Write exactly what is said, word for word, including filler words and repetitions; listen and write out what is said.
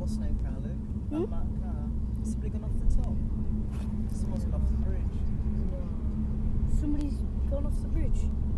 more snow car, Luke. Hmm? That black car. Somebody gone off the top. Someone's gone off the bridge. Somebody's gone off the bridge.